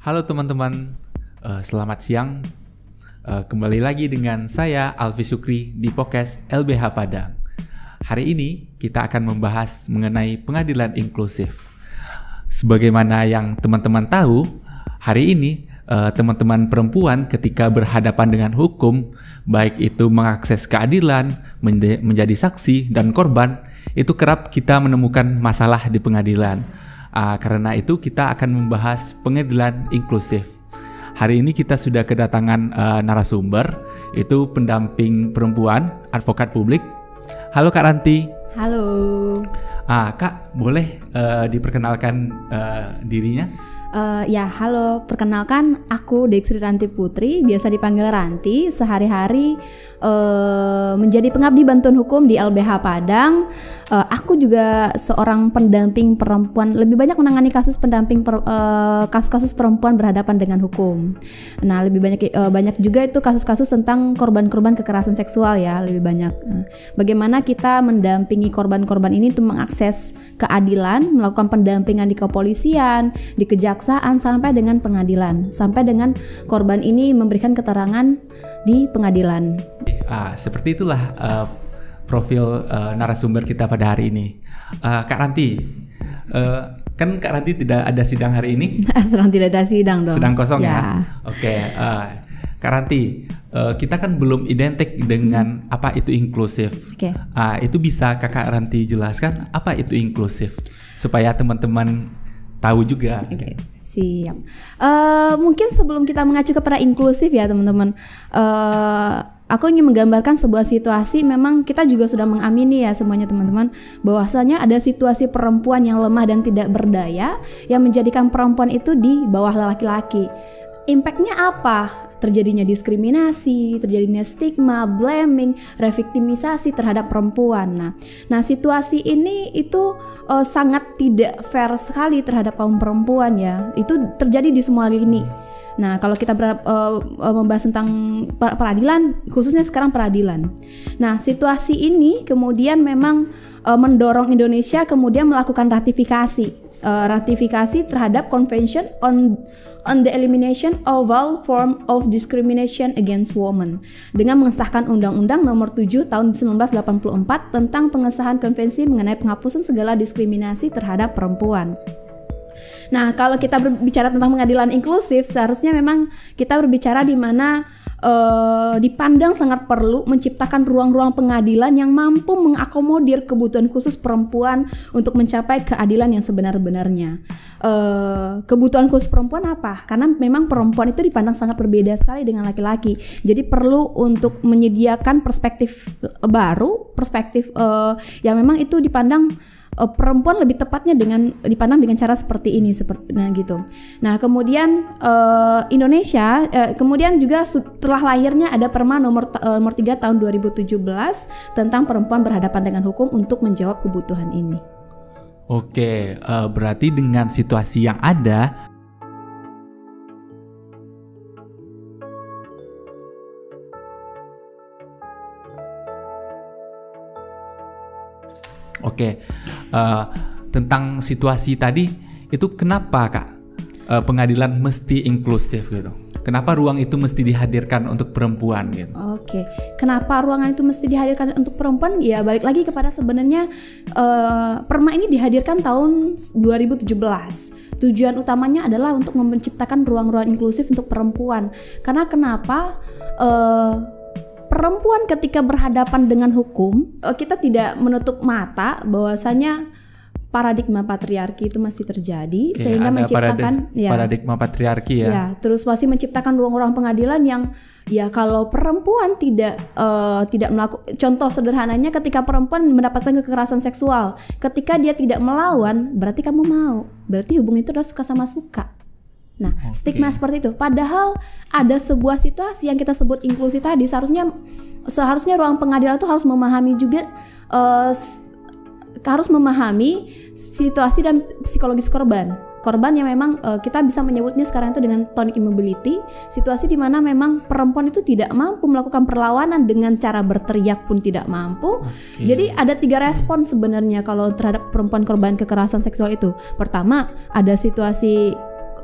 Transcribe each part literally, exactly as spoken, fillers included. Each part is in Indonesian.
Halo teman-teman, uh, selamat siang. Uh, kembali lagi dengan saya Alfi Sukri di podcast L B H Padang. Hari ini kita akan membahas mengenai pengadilan inklusif. Sebagaimana yang teman-teman tahu, hari ini uh, teman-teman perempuan ketika berhadapan dengan hukum, baik itu mengakses keadilan, menje- menjadi saksi dan korban, itu kerap kita menemukan masalah di pengadilan. Uh, karena itu kita akan membahas pengadilan inklusif. Hari ini kita sudah kedatangan uh, narasumber, itu pendamping perempuan, advokat publik. Halo Kak Ranti. Halo. Ah, Kak, boleh uh, diperkenalkan uh, dirinya? Uh, ya, halo. Perkenalkan, aku Deksri Ranti Putri, biasa dipanggil Ranti. Sehari-hari uh, menjadi pengabdi bantuan hukum di L B H Padang. Uh, aku juga seorang pendamping perempuan, lebih banyak menangani kasus pendamping per, uh, kasus-kasus perempuan berhadapan dengan hukum. Nah, lebih banyak uh, banyak juga itu kasus-kasus tentang korban-korban kekerasan seksual ya, lebih banyak. Uh, bagaimana kita mendampingi korban-korban ini untuk mengakses keadilan, melakukan pendampingan di kepolisian, di kejaksaan sampai dengan pengadilan, sampai dengan korban ini memberikan keterangan di pengadilan. Ah, seperti itulah uh, profil uh, narasumber kita pada hari ini. Uh, Kak Ranti, uh, kan Kak Ranti tidak ada sidang hari ini? Sedang tidak ada sidang dong. Sedang kosong ya? ya? Oke, okay, uh, Kak Ranti, uh, kita kan belum identik dengan apa itu inklusif. Oke. Okay. Uh, itu bisa Kakak Ranti jelaskan apa itu inklusif supaya teman-teman tahu juga. Oke, okay, siap. Uh, mungkin sebelum kita mengacu kepada inklusif ya teman-teman, uh, aku ingin menggambarkan sebuah situasi. Memang kita juga sudah mengamini ya semuanya teman-teman, bahwasanya ada situasi perempuan yang lemah dan tidak berdaya yang menjadikan perempuan itu di bawah laki-laki. Impactnya apa? Terjadinya diskriminasi, terjadinya stigma, blaming, reviktimisasi terhadap perempuan. Nah, nah situasi ini itu uh, sangat tidak fair sekali terhadap kaum perempuan ya. Itu terjadi di semua lini. Nah, kalau kita ber, uh, uh, membahas tentang peradilan, khususnya sekarang peradilan. Nah, situasi ini kemudian memang uh, mendorong Indonesia kemudian melakukan ratifikasi, uh, ratifikasi terhadap Convention on on the Elimination of All Form of Discrimination Against Women dengan mengesahkan Undang-Undang Nomor tujuh Tahun seribu sembilan ratus delapan puluh empat tentang pengesahan konvensi mengenai penghapusan segala diskriminasi terhadap perempuan. Nah, kalau kita berbicara tentang pengadilan inklusif, seharusnya memang kita berbicara di mana uh, dipandang sangat perlu menciptakan ruang-ruang pengadilan yang mampu mengakomodir kebutuhan khusus perempuan untuk mencapai keadilan yang sebenar-benarnya. Uh, kebutuhan khusus perempuan apa? Karena memang perempuan itu dipandang sangat berbeda sekali dengan laki-laki. Jadi perlu untuk menyediakan perspektif baru, perspektif uh, yang memang itu dipandang Uh, perempuan lebih tepatnya dengan dipandang dengan cara seperti ini seperti nah gitu. Nah, kemudian uh, Indonesia uh, kemudian juga setelah lahirnya ada Perma nomor uh, nomor tiga tahun dua ribu tujuh belas tentang perempuan berhadapan dengan hukum untuk menjawab kebutuhan ini. Oke, uh, berarti dengan situasi yang ada Oke, uh, tentang situasi tadi itu kenapa Kak uh, pengadilan mesti inklusif gitu? Kenapa ruang itu mesti dihadirkan untuk perempuan gitu? Oke, kenapa ruangan itu mesti dihadirkan untuk perempuan? Ya balik lagi kepada sebenarnya uh, Perma ini dihadirkan tahun dua ribu tujuh belas. Tujuan utamanya adalah untuk menciptakan ruang-ruang inklusif untuk perempuan. Karena kenapa? Uh, Perempuan ketika berhadapan dengan hukum, kita tidak menutup mata bahwasanya paradigma patriarki itu masih terjadi. Oke, sehingga menciptakan paradig- ya, paradigma patriarki ya. ya. Terus masih menciptakan ruang-ruang pengadilan yang ya kalau perempuan tidak uh, tidak melakukan, contoh sederhananya ketika perempuan mendapatkan kekerasan seksual, ketika dia tidak melawan, berarti kamu mau, berarti hubungan itu adalah suka sama suka. Nah, okay. Stigma seperti itu. Padahal ada sebuah situasi yang kita sebut inklusi tadi. Seharusnya seharusnya ruang pengadilan itu harus memahami juga uh, harus memahami situasi dan psikologis korban. Korban yang memang uh, kita bisa menyebutnya sekarang itu dengan tonic immobility. Situasi di mana memang perempuan itu tidak mampu melakukan perlawanan, dengan cara berteriak pun tidak mampu. Okay. Jadi ada tiga respon sebenarnya kalau terhadap perempuan korban kekerasan seksual itu. Pertama, ada situasi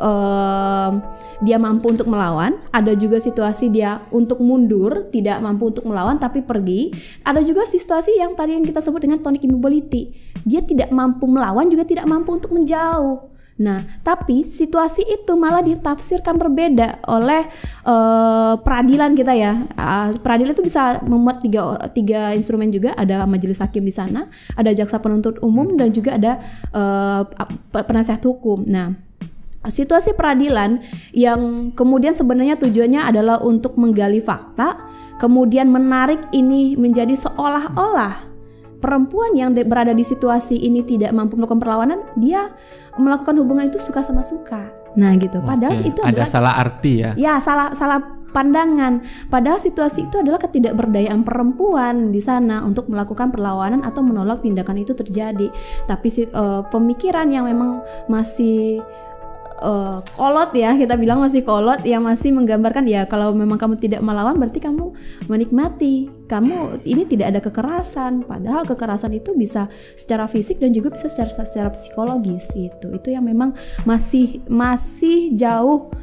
uh, dia mampu untuk melawan, ada juga situasi dia untuk mundur, tidak mampu untuk melawan tapi pergi. Ada juga situasi yang tadi yang kita sebut dengan tonic immobility. Dia tidak mampu melawan juga tidak mampu untuk menjauh. Nah, tapi situasi itu malah ditafsirkan berbeda oleh uh, peradilan kita ya. Uh, peradilan itu bisa memuat tiga, tiga instrumen juga. Ada majelis hakim di sana, ada jaksa penuntut umum, dan juga ada uh, penasihat hukum. Nah, situasi peradilan yang kemudian sebenarnya tujuannya adalah untuk menggali fakta, kemudian menarik ini menjadi seolah-olah perempuan yang de- berada di situasi ini tidak mampu melakukan perlawanan, dia melakukan hubungan itu suka sama suka. Nah gitu. Padahal Oke. itu ada adalah salah arti ya. Ya, salah salah pandangan. Padahal situasi itu adalah ketidakberdayaan perempuan di sana untuk melakukan perlawanan atau menolak tindakan itu terjadi. Tapi uh, pemikiran yang memang masih Uh, kolot ya, kita bilang masih kolot, yang masih menggambarkan ya kalau memang kamu tidak melawan berarti kamu menikmati, kamu ini tidak ada kekerasan, padahal kekerasan itu bisa secara fisik dan juga bisa secara secara psikologis. Itu itu yang memang masih masih jauh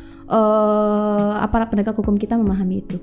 uh, aparat penegak hukum kita memahami itu.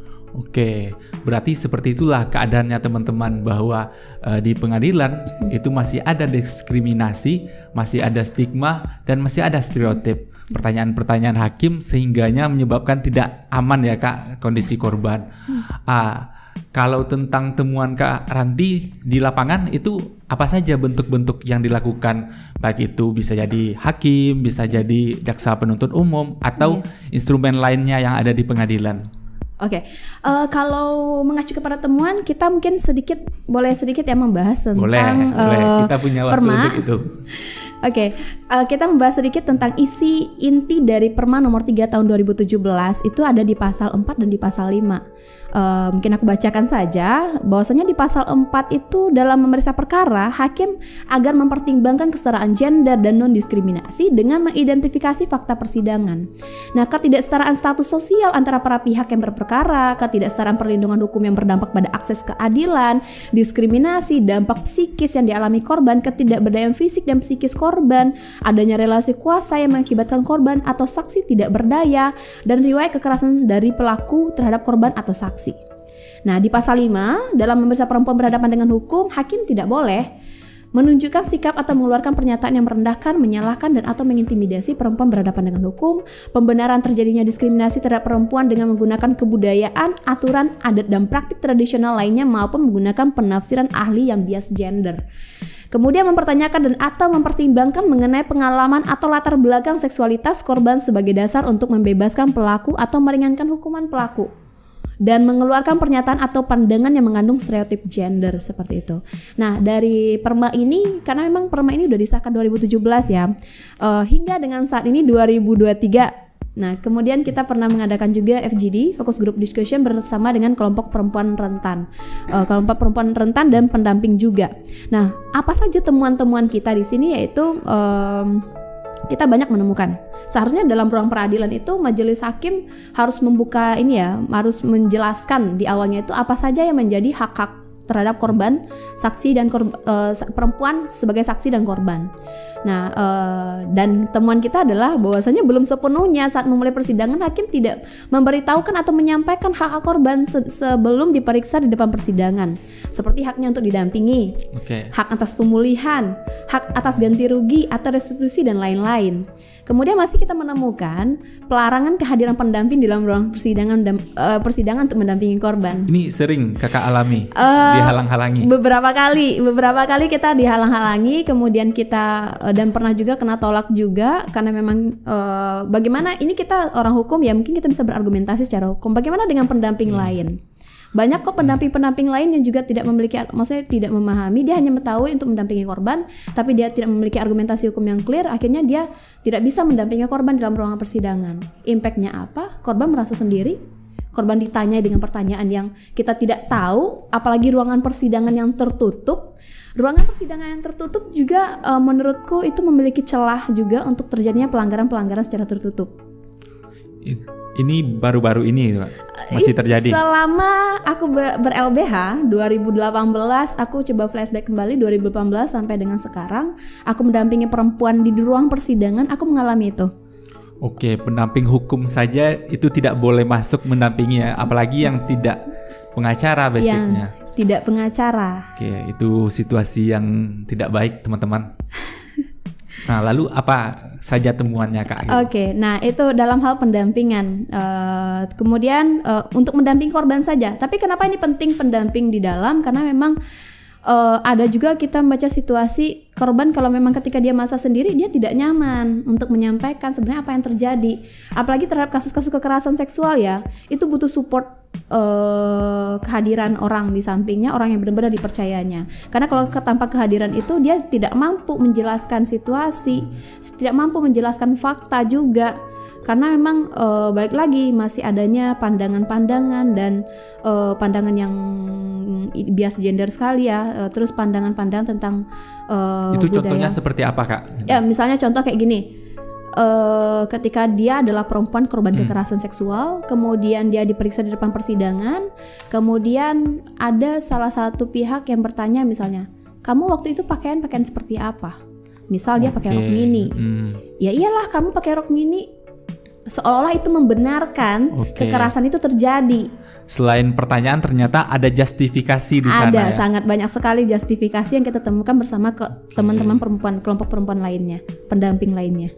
Oke, berarti seperti itulah keadaannya teman-teman, bahwa uh, di pengadilan hmm. itu masih ada diskriminasi, masih ada stigma, dan masih ada stereotip. Pertanyaan-pertanyaan hakim sehingganya menyebabkan tidak aman ya Kak kondisi korban. Hmm. Ah, kalau tentang temuan Kak Ranti di lapangan itu apa saja bentuk-bentuk yang dilakukan? Baik itu bisa jadi hakim, bisa jadi jaksa penuntut umum, atau yeah. instrumen lainnya yang ada di pengadilan. Oke, okay. uh, kalau mengacu kepada temuan, kita mungkin sedikit boleh sedikit ya membahas tentang boleh, uh, boleh. Kita punya waktu perma. untuk itu. Oke, okay. uh, kita membahas sedikit tentang isi inti dari Perma nomor tiga tahun dua ribu tujuh belas. Itu ada di pasal empat dan di pasal lima. Uh, mungkin aku bacakan saja bahwasanya di pasal empat itu dalam memeriksa perkara, hakim agar mempertimbangkan kesetaraan gender dan non-diskriminasi dengan mengidentifikasi fakta persidangan. Nah, ketidaksetaraan status sosial antara para pihak yang berperkara, ketidaksetaraan perlindungan hukum yang berdampak pada akses keadilan, diskriminasi, dampak psikis yang dialami korban, ketidakberdayaan fisik dan psikis korban, adanya relasi kuasa yang mengakibatkan korban atau saksi tidak berdaya, dan riwayat kekerasan dari pelaku terhadap korban atau saksi. Nah, di pasal lima, dalam memeriksa perempuan berhadapan dengan hukum, hakim tidak boleh menunjukkan sikap atau mengeluarkan pernyataan yang merendahkan, menyalahkan, dan atau mengintimidasi perempuan berhadapan dengan hukum, pembenaran terjadinya diskriminasi terhadap perempuan dengan menggunakan kebudayaan, aturan, adat, dan praktik tradisional lainnya, maupun menggunakan penafsiran ahli yang bias gender. Kemudian mempertanyakan dan atau mempertimbangkan mengenai pengalaman atau latar belakang seksualitas korban sebagai dasar untuk membebaskan pelaku atau meringankan hukuman pelaku, dan mengeluarkan pernyataan atau pandangan yang mengandung stereotip gender seperti itu. Nah, dari perma ini, karena memang perma ini udah disahkan dua ribu tujuh belas ya, uh, hingga dengan saat ini dua ribu dua puluh tiga. Nah, kemudian kita pernah mengadakan juga F G D, Focus Group Discussion, bersama dengan kelompok perempuan rentan, uh, kelompok perempuan rentan dan pendamping juga. Nah, apa saja temuan-temuan kita di sini, yaitu um, kita banyak menemukan. Seharusnya dalam ruang peradilan itu majelis hakim harus membuka ini ya, harus menjelaskan di awalnya itu apa saja yang menjadi hak-hak terhadap korban, saksi dan korban, uh, perempuan sebagai saksi dan korban. Nah, uh, dan temuan kita adalah bahwasanya belum sepenuhnya saat memulai persidangan hakim tidak memberitahukan atau menyampaikan hak-hak korban se- sebelum diperiksa di depan persidangan, seperti haknya untuk didampingi, okay. hak atas pemulihan, hak atas ganti rugi atau restitusi, dan lain-lain. Kemudian masih kita menemukan pelarangan kehadiran pendamping di dalam ruang persidangan dan uh, persidangan untuk mendampingi korban. Ini sering kakak alami, uh, dihalang-halangi. Beberapa kali, beberapa kali kita dihalang-halangi, kemudian kita uh, dan pernah juga kena tolak juga karena memang uh, bagaimana ini kita orang hukum ya, mungkin kita bisa berargumentasi secara hukum. Bagaimana dengan pendamping hmm. lain? Banyak kok pendamping-pendamping lain yang juga tidak memiliki, maksudnya tidak memahami, dia hanya mengetahui untuk mendampingi korban, tapi dia tidak memiliki argumentasi hukum yang clear, akhirnya dia tidak bisa mendampingi korban dalam ruangan persidangan. Impact-nya apa? Korban merasa sendiri, korban ditanya dengan pertanyaan yang kita tidak tahu, apalagi ruangan persidangan yang tertutup. Ruangan persidangan yang tertutup juga uh, menurutku itu memiliki celah juga untuk terjadinya pelanggaran-pelanggaran secara tertutup. Ini baru-baru ini Pak, masih terjadi? Selama aku ber-L B H dua ribu delapan belas, aku coba flashback kembali dua ribu delapan belas sampai dengan sekarang, aku mendampingi perempuan di ruang persidangan, aku mengalami itu. Oke, pendamping hukum saja itu tidak boleh masuk mendampingi ya, apalagi yang tidak pengacara basicnya. Yang tidak pengacara. Oke, itu situasi yang tidak baik teman-teman. Nah, lalu apa saja temuannya Kak? Gitu? Oke, nah itu dalam hal pendampingan. Uh, kemudian uh, untuk mendampingi korban saja. Tapi kenapa ini penting pendamping di dalam? Karena memang Uh, ada juga kita membaca situasi korban kalau memang ketika dia masa sendiri dia tidak nyaman untuk menyampaikan sebenarnya apa yang terjadi, apalagi terhadap kasus-kasus kekerasan seksual ya, itu butuh support uh, kehadiran orang di sampingnya, orang yang benar-benar dipercayanya. Karena kalau tanpa kehadiran itu dia tidak mampu menjelaskan situasi, tidak mampu menjelaskan fakta juga. Karena memang e, balik lagi masih adanya pandangan-pandangan dan e, pandangan yang bias gender sekali ya, e, terus pandangan-pandangan tentang e, itu budaya. Contohnya seperti apa Kak? Ya misalnya contoh kayak gini, e, ketika dia adalah perempuan korban hmm. kekerasan seksual, kemudian dia diperiksa di depan persidangan, kemudian ada salah satu pihak yang bertanya misalnya, kamu waktu itu pakaian pakaian seperti apa? Misal dia okay. pakai rok mini, hmm. ya iyalah kamu pakai rok mini. Seolah-olah itu membenarkan okay. kekerasan itu terjadi. Selain pertanyaan ternyata ada justifikasi di sana. Ada ya? Sangat banyak sekali justifikasi yang kita temukan bersama ke okay. teman-teman perempuan, kelompok perempuan lainnya, pendamping lainnya.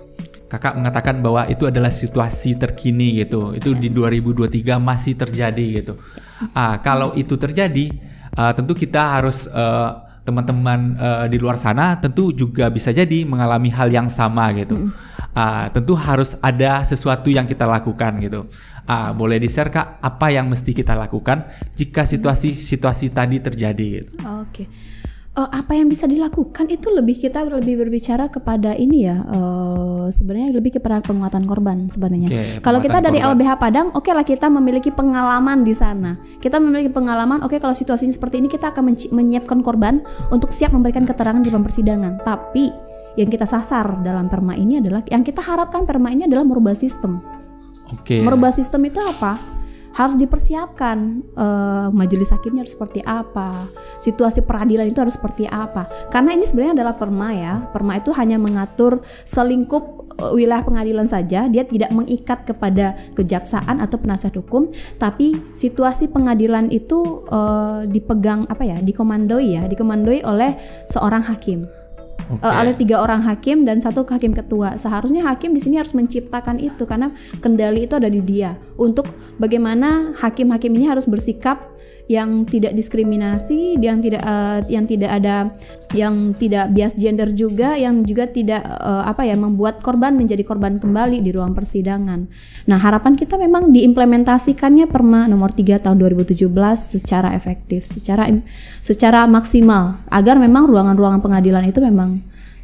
Kakak mengatakan bahwa itu adalah situasi terkini gitu. Itu di dua ribu dua puluh tiga masih terjadi gitu. Ah, kalau itu terjadi, uh, tentu kita harus uh, teman-teman uh, di luar sana tentu juga bisa jadi mengalami hal yang sama gitu. Mm. Uh, tentu harus ada sesuatu yang kita lakukan gitu. Uh, boleh di-share Kak apa yang mesti kita lakukan jika situasi-situasi tadi terjadi gitu. Oke. Okay. Uh, apa yang bisa dilakukan itu lebih kita lebih berbicara kepada ini ya. Uh, sebenarnya lebih kepada penguatan korban sebenarnya. Okay, kalau kita dari korban. L B H Padang, oke okay lah kita memiliki pengalaman di sana. Kita memiliki pengalaman. Oke okay, kalau situasinya seperti ini kita akan menyiapkan korban untuk siap memberikan keterangan di depan persidangan. Tapi yang kita sasar dalam perma ini adalah, yang kita harapkan perma ini adalah merubah sistem. Oke. Okay. Merubah sistem itu apa? Harus dipersiapkan uh, majelis hakimnya harus seperti apa, situasi peradilan itu harus seperti apa. Karena ini sebenarnya adalah perma ya. Perma itu hanya mengatur selingkup wilayah pengadilan saja, dia tidak mengikat kepada kejaksaan atau penasihat hukum, tapi situasi pengadilan itu uh, dipegang apa ya, dikomandoi ya, dikomandoi oleh seorang hakim. Okay. Uh, oleh tiga orang hakim dan satu hakim ketua. Seharusnya hakim di sini harus menciptakan itu karena kendali itu ada di dia untuk bagaimana hakim-hakim ini harus bersikap yang tidak diskriminasi, yang tidak uh, yang tidak ada yang tidak bias gender juga, yang juga tidak uh, apa ya membuat korban menjadi korban kembali di ruang persidangan. Nah, harapan kita memang diimplementasikannya Perma nomor tiga tahun dua ribu tujuh belas secara efektif, secara secara maksimal agar memang ruangan-ruangan pengadilan itu memang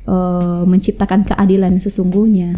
uh, menciptakan keadilan sesungguhnya.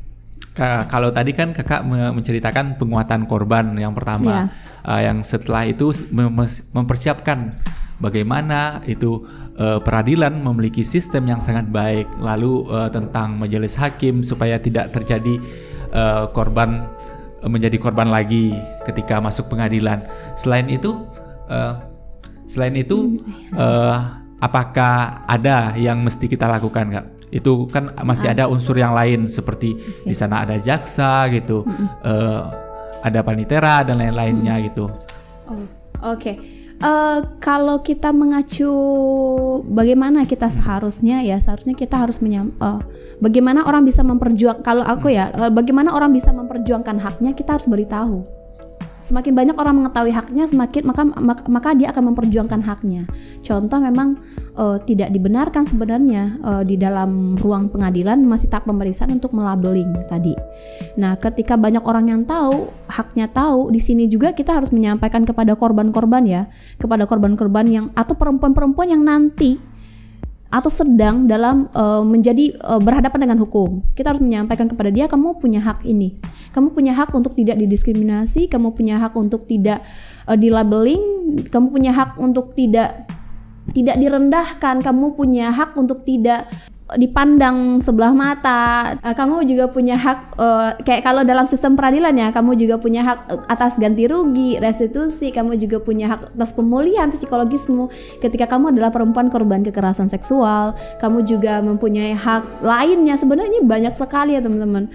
Kalau tadi kan Kakak menceritakan penguatan korban yang pertama, yeah. uh, yang setelah itu mem- mempersiapkan bagaimana itu uh, peradilan memiliki sistem yang sangat baik, lalu uh, tentang majelis hakim supaya tidak terjadi uh, korban uh, menjadi korban lagi ketika masuk pengadilan. Selain itu, uh, selain itu, uh, apakah ada yang mesti kita lakukan, Kak? Itu kan masih ada unsur yang lain seperti okay. di sana ada jaksa gitu, mm-hmm. uh, ada panitera dan lain-lainnya mm-hmm. gitu. Oh, Oke, okay. uh, kalau kita mengacu bagaimana kita seharusnya ya seharusnya kita harus menyam, uh, bagaimana orang bisa memperjuang. Kalau aku ya, uh, bagaimana orang bisa memperjuangkan haknya kita harus beritahu. Semakin banyak orang mengetahui haknya, semakin maka maka, maka dia akan memperjuangkan haknya. Contoh memang uh, tidak dibenarkan sebenarnya uh, di dalam ruang pengadilan masih tahap pemeriksaan untuk melabeling tadi. Nah, ketika banyak orang yang tahu, haknya tahu, di sini juga kita harus menyampaikan kepada korban-korban ya, kepada korban-korban yang atau perempuan-perempuan yang nanti atau sedang dalam uh, menjadi uh, berhadapan dengan hukum. Kita harus menyampaikan kepada dia, kamu punya hak ini. Kamu punya hak untuk tidak didiskriminasi, kamu punya hak untuk tidak uh, dilabeling, kamu punya hak untuk tidak tidak direndahkan, kamu punya hak untuk tidak dipandang sebelah mata. Uh, kamu juga punya hak uh, kayak kalau dalam sistem peradilan ya, kamu juga punya hak atas ganti rugi, restitusi, kamu juga punya hak atas pemulihan psikologismu ketika kamu adalah perempuan korban kekerasan seksual. Kamu juga mempunyai hak lainnya. Sebenarnya banyak sekali ya teman-teman.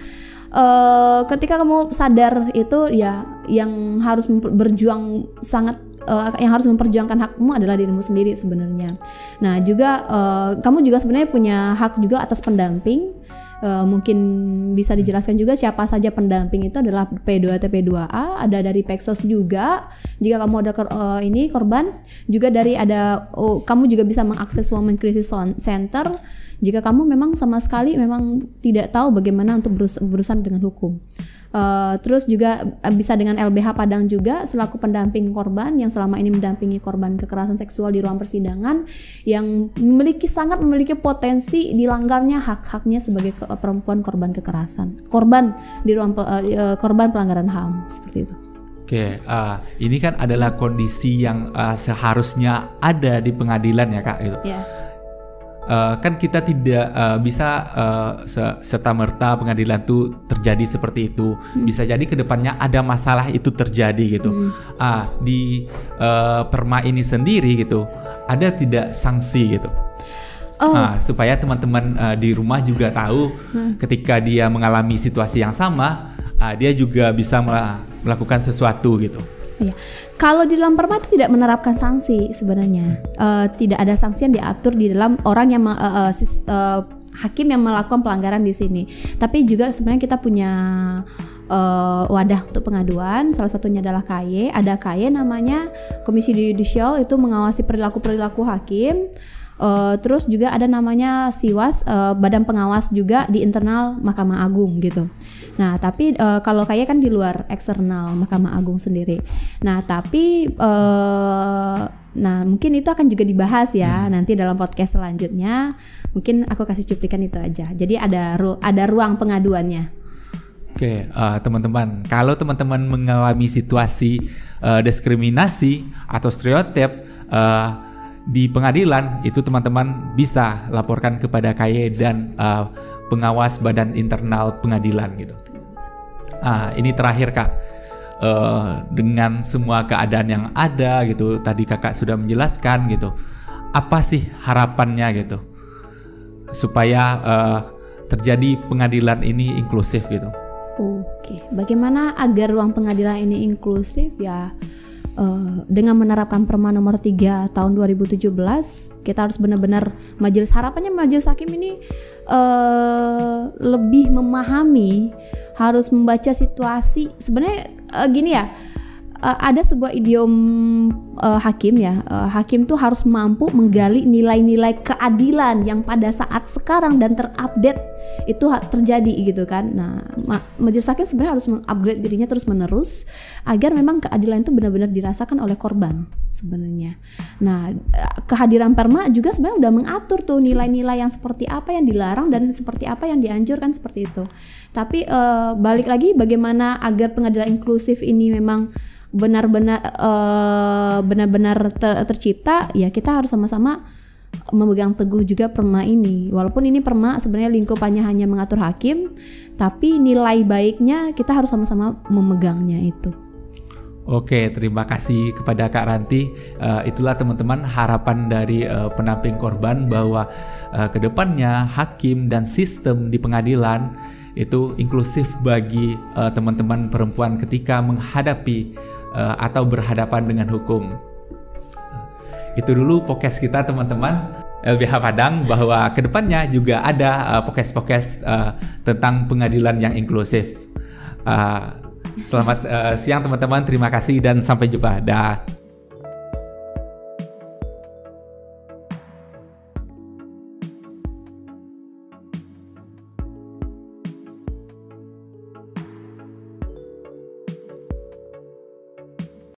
uh, ketika kamu sadar itu ya yang harus memper- berjuang sangat uh, yang harus memperjuangkan hakmu adalah dirimu sendiri sebenarnya. Nah juga uh, kamu juga sebenarnya punya hak juga atas pendamping. Uh, mungkin bisa dijelaskan juga siapa saja pendamping itu adalah P dua T P dua A, ada dari Peksos juga jika kamu ada kor- uh, ini korban, juga dari ada oh, kamu juga bisa mengakses Women Crisis Center jika kamu memang sama sekali memang tidak tahu bagaimana untuk berus- berurusan dengan hukum. Uh, terus juga bisa dengan L B H Padang juga selaku pendamping korban yang selama ini mendampingi korban kekerasan seksual di ruang persidangan yang memiliki sangat memiliki potensi dilanggarnya hak-haknya sebagai ke, perempuan korban kekerasan, korban di ruang uh, korban pelanggaran H A M seperti itu. Oke, uh, ini kan adalah kondisi yang uh, seharusnya ada di pengadilan ya Kak. Gitu. Yeah. Uh, kan kita tidak uh, bisa uh, serta-merta pengadilan itu terjadi seperti itu. Hmm. Bisa jadi kedepannya ada masalah itu terjadi gitu. Hmm. Uh, di uh, Perma ini sendiri gitu, ada tidak sanksi gitu? Oh. Uh, supaya teman-teman uh, di rumah juga tahu hmm. ketika dia mengalami situasi yang sama, uh, dia juga bisa melakukan sesuatu gitu. Iya. Kalau di dalam Perma itu tidak menerapkan sanksi sebenarnya, uh, tidak ada sanksi yang diatur di dalam orang yang uh, uh, sis, uh, hakim yang melakukan pelanggaran di sini. Tapi juga sebenarnya kita punya uh, wadah untuk pengaduan. Salah satunya adalah K Y. Ada K Y namanya Komisi Yudisial, itu mengawasi perilaku-perilaku hakim. Uh, terus juga ada namanya Siwas, uh, Badan Pengawas juga di internal Mahkamah Agung gitu. Nah tapi uh, kalau kayak kan di luar eksternal Mahkamah Agung sendiri. Nah tapi uh, nah mungkin itu akan juga dibahas ya hmm. nanti dalam podcast selanjutnya. Mungkin aku kasih cuplikan itu aja. Jadi ada ru- ada ruang pengaduannya. Oke, uh, teman-teman, kalau teman-teman mengalami situasi uh, diskriminasi atau stereotip uh, di pengadilan, itu teman-teman bisa laporkan kepada K Y dan uh, pengawas badan internal pengadilan gitu. Ah, ini terakhir Kak, uh, dengan semua keadaan yang ada gitu, tadi Kakak sudah menjelaskan gitu, apa sih harapannya gitu supaya uh, terjadi pengadilan ini inklusif gitu? Oke, bagaimana agar ruang pengadilan ini inklusif ya? Uh, dengan menerapkan Perma nomor tiga tahun dua ribu tujuh belas, kita harus benar-benar majelis harapannya majelis hakim ini uh, lebih memahami, harus membaca situasi. Sebenarnya uh, gini ya, uh, ada sebuah idiom uh, hakim ya, uh, hakim tuh harus mampu menggali nilai-nilai keadilan yang pada saat sekarang dan terupdate itu terjadi gitu kan. Nah, ma- majelis hakim sebenarnya harus mengupgrade dirinya terus-menerus agar memang keadilan itu benar-benar dirasakan oleh korban sebenarnya. Nah, kehadiran Perma juga sebenarnya udah mengatur tuh nilai-nilai yang seperti apa yang dilarang dan seperti apa yang dianjurkan seperti itu. Tapi uh, balik lagi bagaimana agar pengadilan inklusif ini memang benar-benar uh, benar-benar ter- tercipta, ya kita harus sama-sama memegang teguh juga Perma ini. Walaupun ini Perma sebenarnya lingkupannya hanya mengatur hakim, tapi nilai baiknya kita harus sama-sama memegangnya itu. Oke, terima kasih kepada Kak Ranti. Uh, itulah teman-teman harapan dari uh, pendamping korban bahwa uh, kedepannya hakim dan sistem di pengadilan itu inklusif bagi uh, teman-teman perempuan ketika menghadapi uh, atau berhadapan dengan hukum. Itu dulu podcast kita teman-teman L B H Padang, bahwa kedepannya juga ada uh, podcast-podcast uh, tentang pengadilan yang inklusif. Uh, selamat uh, siang teman-teman, terima kasih dan sampai jumpa. Dah.